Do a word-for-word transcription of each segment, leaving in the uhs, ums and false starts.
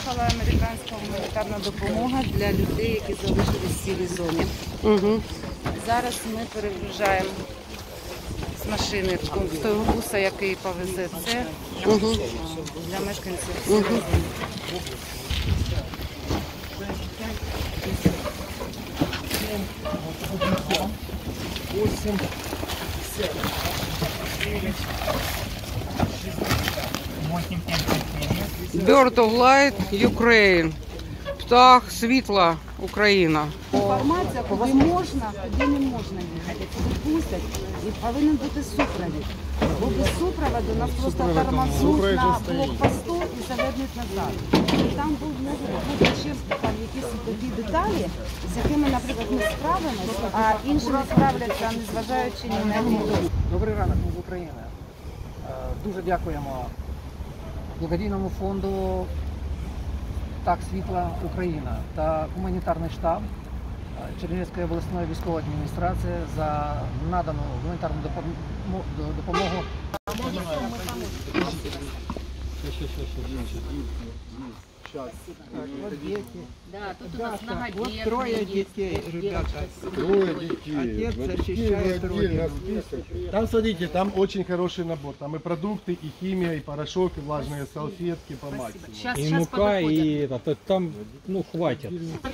приїхала американська гуманітарна допомога для людей, які залишились в сірій зоні. Угу. Зараз ми перегружаємо з машини автобуса, який повезе це Угу. для мешканців сірої зони. Bird of Light, Ukraine. Птах світла, Україна. Інформація, куди можна, куди не можна їхати, куди пустять, і повинен бути супровід. Бо без супроводу нас просто тормознуть на блокпосту і завернуть назад. І там можуть бути ще там якісь такі деталі, з якими, наприклад, ми справимося, а інші не справляться, незважаючи ні на які. Добрий ранок, ми з України. Дуже дякуємо благодійному фонду «Так світла Україна» та гуманітарний штаб Чернігівської обласної військової адміністрації за надану гуманітарну допомогу. Да, тут у нас многодетные. Вот трое детей, ребята. Трое детей. Отец защищает родину. Там, смотрите, там очень хороший набор. Там и продукты, и химия, и порошок, и влажные салфетки по максимуму. Сейчас, И сейчас мука, и это, там, ну, хватит.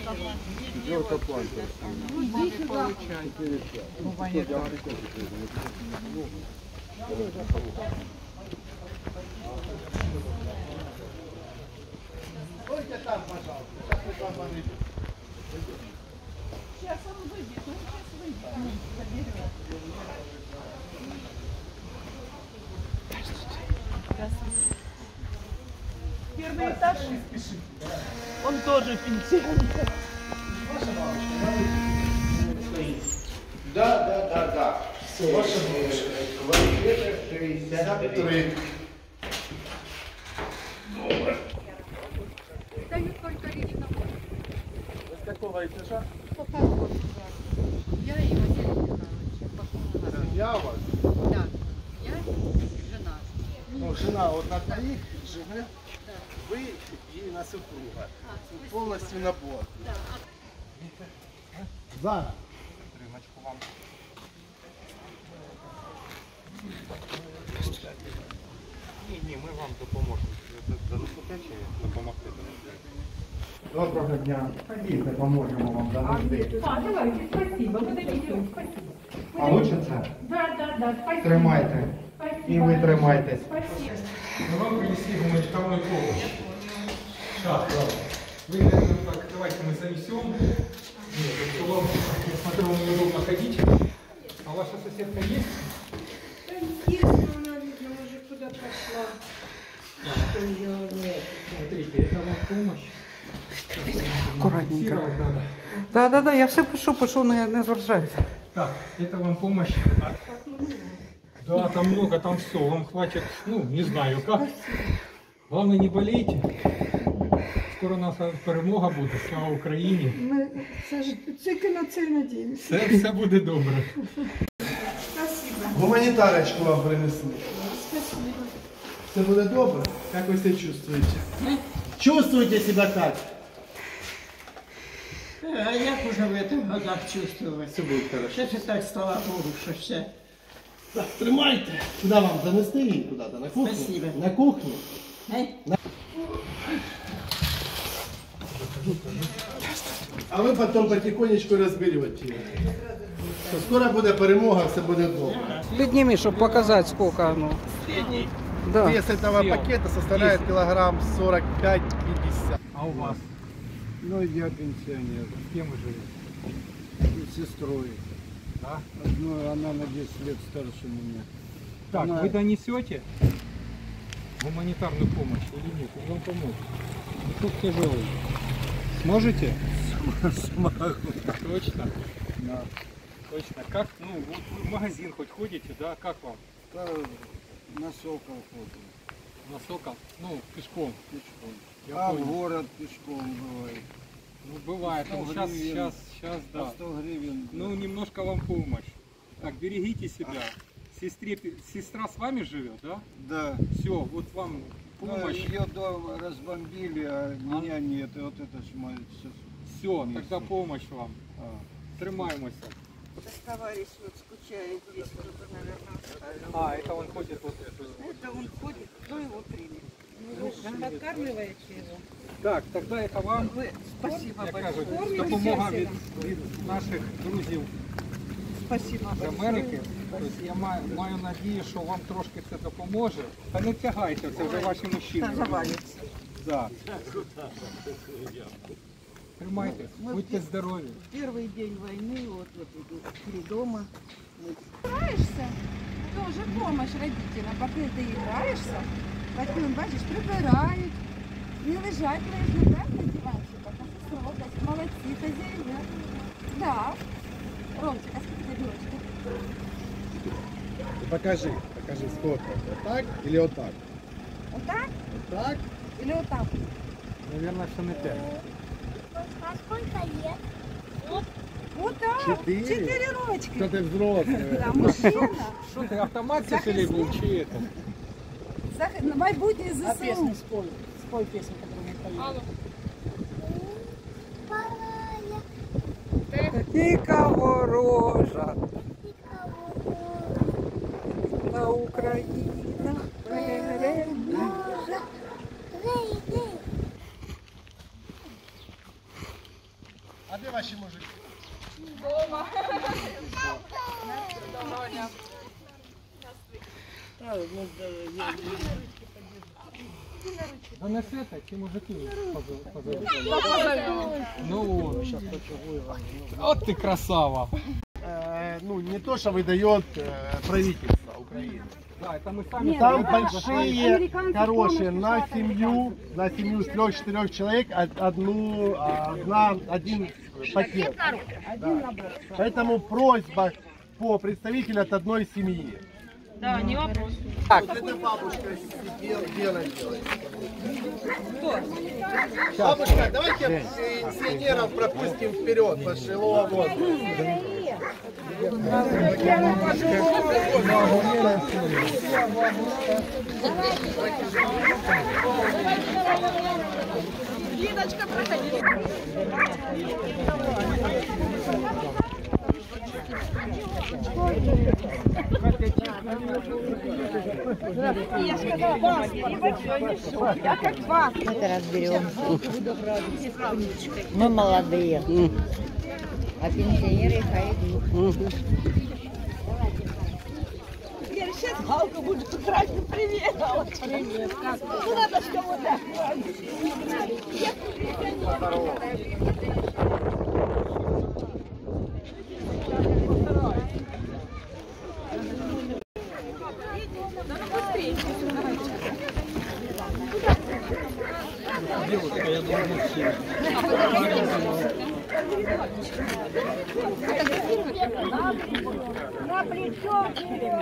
Стойте там, пожалуйста. Сейчас мы вам выйдем. Сейчас он выйдет, он сейчас выйдет. Заберет. Первый этаж. Он тоже пенсионер. Да, да, да, да. Все. Ваша квартира шестьдесят три. Дают только лично. С какого этажа? Я и Василий Михайлович. Я у вас. Да. Я жена. Ну, жена вот на двоих, жены, вы и на супруга. Полностью набор. Зара. Рыночку вам. Ні, ні, ми вам допоможемо. За наступаючи допомогти. Доброго дня. Ходіть, поможемо вам донести. А, давайте, спасибо, мы доведем, спасибо. Получиться? Да, да, да, спасибо. Тримайте. Спасибо. І ви тримайтесь. Спасибо. Мы вам принесли гуманитарную помощь. Так, вы, наверное, так, давайте мы занесем. Нет, это вам, я смотрю, вам неудобно ходить. А ваша соседка есть? Да интересно, она, видно, уже куда пошла. Что ее нет. Смотрите, это вам помощь. Аккуратненько. Фиксировать надо. Да, да, да, я все пишу, пишу, но я не звертаюся. Так, это вам помощь. Да, там много, там все, вам хватит, ну, не знаю как. Главное, не болейте. Скоро у нас перемога буде, слава Україні. Ми це ж тільки на це надіємося. Все, все буде добре. Спасибо. Гуманитарочку вам принесли. Спасибо. Все буде добре? Как вы себя чувствуете? Чувствуете себя как? А як уже в этих годах чувствовать? Все будет хорошо. Сейчас и так, слава Богу, что все. Так, тримайте. Куда вам занести її? Куда-то? На кухню? Спасибо. На кухню? А ви потім потихонечку розберете її. Що скоро буде перемога, все буде добре. Підніми, щоб показати, скільки, ну. Да. Вес этого пакета составляет килограмм сорок пять пятьдесят. А у вас? Ну, я пенсионер. С кем вы живете? С сестрой. Да? Ну, она на десять лет старше меня. Так, Она- вы донесете гуманитарную помощь или нет? Или вам помочь? Вдруг тяжелый. Сможете? Смогу. Точно? Да. Точно. Как, ну, вот вы в магазин хоть ходите, да? Как вам? Да, на сокол ходим. На Сокол? Ну, пешком. Пешком. Я а понял. в город пешком бывает. Ну, бывает. сто Ну, сейчас, гривен. сейчас, сейчас, По да. сто гривен. Ну, немножко вам помощь. Так, берегите себя. Сестре, пи- сестра с вами живет, да? Да. Все, вот вам помощь. Ее дом разбомбили, а меня нет. И вот это ж мое все. Все, тогда помощь вам. Тримаємося. Товарищ вот скучает здесь, кто-то, наверное, А, это он ходит вот это. это он ходит, кто его примет? Вы подкармливаете его? Так, тогда это вам, Вы, спасибо як большое. кажуть, допомога від, від наших друзів Спасибо з Америки. Тобто я маю, маю надію, що вам трошки це допоможе. Та не тягайте, це вже ваші мужчини. Завалится. Да. Тримайтесь, будьте здорові. Первый день войны, вот, вот, вот три дома. Граєшся, тоже помощь родителям, поки ти граєшся, батьки, бачиш, прибирають, не лежать лежать, так, на диванчиках, а це роблять, молодці, хазяїни. Да. Ромчик, а скільки тобі рочків? Покажи, покажи, сколько. Вот так или вот так? Отак? Вот так? Или отак? Наверное, що не те. А сколько лет? Отак. Чотири? Чотири рочки. Кто ты взрослый? Да, мужчина. Що ти, автомат сюди був чи це? Зах- Майбутнє ЗСУ. спой. Спой песню, которую мы поем. Тільки ворожа на Україна переможе. А где ваши мужики? Донесете, чи мужики позовете? Ну вот, сейчас почему. Вот ты красава. Э, ну, не то, что выдает э, правительство Украины. Да, это мы сами. Там да, большие, американцы хорошие, помощь на пришла, семью, на семью с трех-четырех человек од- одну, а, одна, один пакет. Один набор. Поэтому просьба по представителю от одной семьи. Да, не вопрос. Это бабушка делает. Бабушка, давайте пенсионеров пропустим вперед, пожилого возраста. Лидочка, проходи. Я сказала, вас, я как вас. Это разберем. Мы молодые. А пенсионеры хай идут. Я сейчас Галка будет красить. Привет, Галка. Привет. Ну надо ж кого-то. На плечо.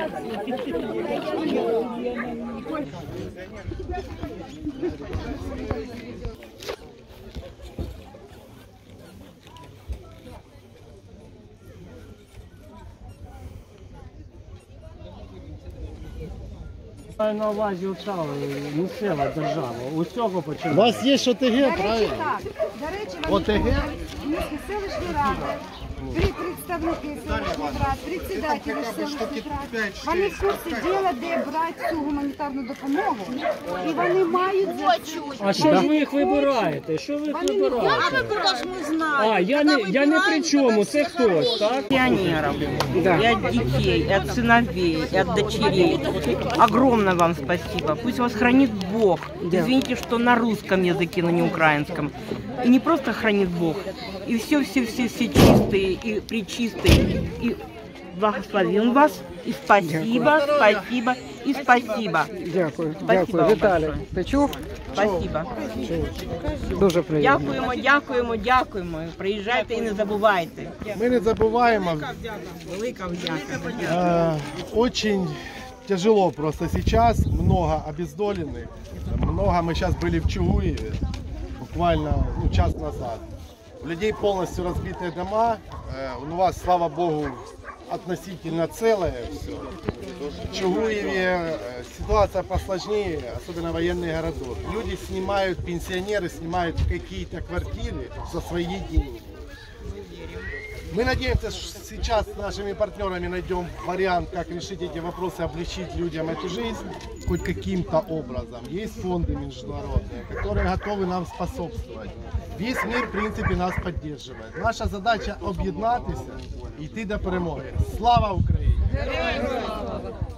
Маю на увазі оця місцева держава. Усього У починає. вас есть ОТГ, До речі, правильно? так. До речі, вони ОТГ? Міські селищні ради, три представники селищних рад, председателі селищних рад. Вони в курсі діла, де брати цю гуманітарну допомогу. І вони мають за це. А що ж ви їх вибираєте? Що ви їх Вони не вибираєте? Должны знать. А, я не, я не при чому, це хтось, так? Пионеров, и от детей, и от сыновей, и от дочерей. Огромное вам спасибо. Пусть вас хранит Бог. Извините, что на русском языке, но не украинском. И не просто хранит Бог, и все-все-все-все чистые, и пречистые, и благословен вас, и спасибо, спасибо, и спасибо. Дякую, Спасибо дякую. вам Віталій, большое. ти чув? Спасибо. Дуже приємно. Дякуємо, дякуємо, дякуємо. Приїжджайте і не забувайте. Мы не забываем. Велика вдяка. Э, очень тяжело просто сейчас, много обездоленных, много, мы сейчас были в Чугуеве, буквально ну, час назад. У людей полностью разбитые дома, э, у вас, слава богу, относительно целое все. В Чугуеве ситуация посложнее, особенно военных городов. Люди снимают, пенсионеры снимают какие-то квартиры за свои деньги. Мы надеемся, что сейчас с нашими партнерами найдем вариант, как решить эти вопросы, облегчить людям эту жизнь хоть каким-то образом. Есть фонды международные, которые готовы нам способствовать. Весь мир, в принципе, нас поддерживает. Наша задача об'єднатися і йти до перемоги. Слава Україні! Героям слава!